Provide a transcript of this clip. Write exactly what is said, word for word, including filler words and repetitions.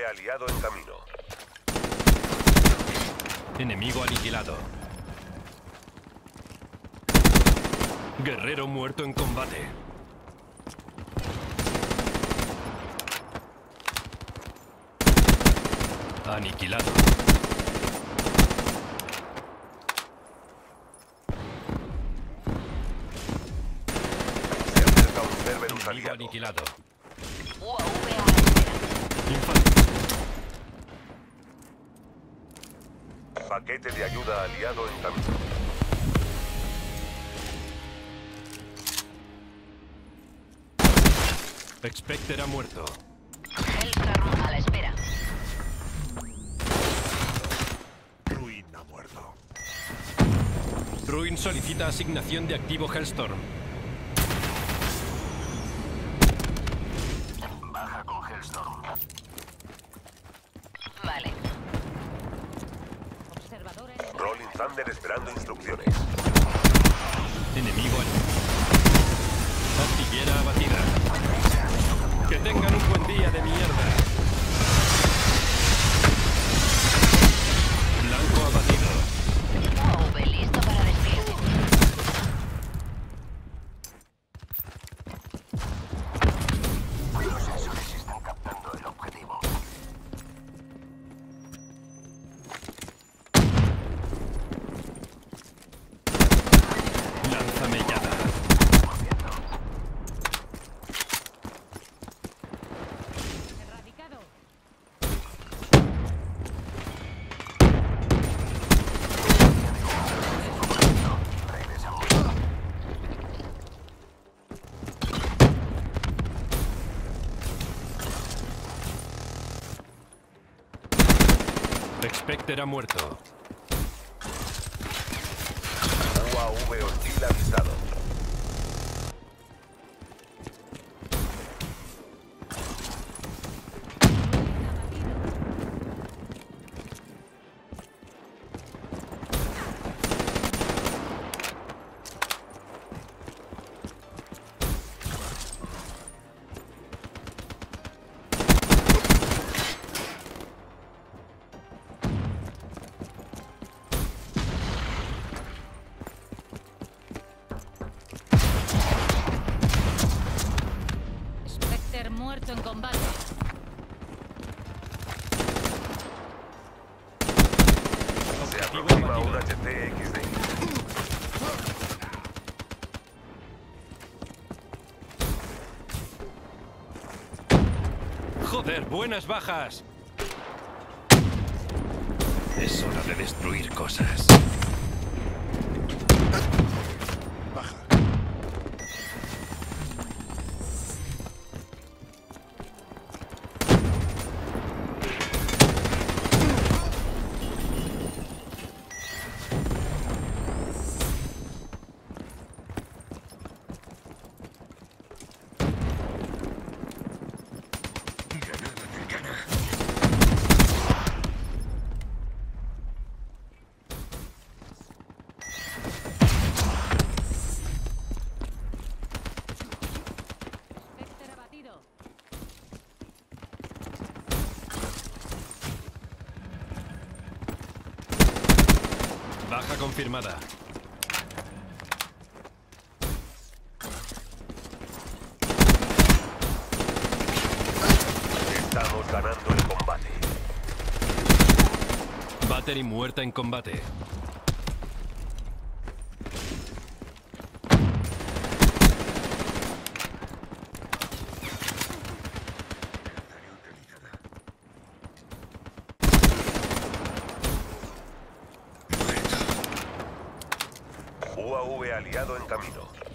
aliado en camino. Enemigo aniquilado. Guerrero muerto en combate. Aniquilado. Se acerca un Cerberus Enemigo aliado. aniquilado. U A V a la espera. Infante. Paquete de ayuda aliado en camino. Spectre ha muerto. Hellstorm a la espera. Ruin ha muerto. Ruin solicita asignación de activo Hellstorm. Baja con Hellstorm. Vale. Rolling Thunder esperando instrucciones. Enemigo aniquilado. Artillera abatida. Que tengan un buen día de mierda. Blanco abatido. U A V listo para despliegue. Los sensores están captando el objetivo. Lanzamellada. Erradicado. Spectre ha muerto. U A V hostil avistado. Spectre muerto en combate. Se Objetivo aproxima un abatido. H T X D. Joder, buenas bajas. Es hora de destruir cosas. Spectre abatido. Baja confirmada. Estamos ganando el combate. Battery muerta en combate. U A V aliado en camino.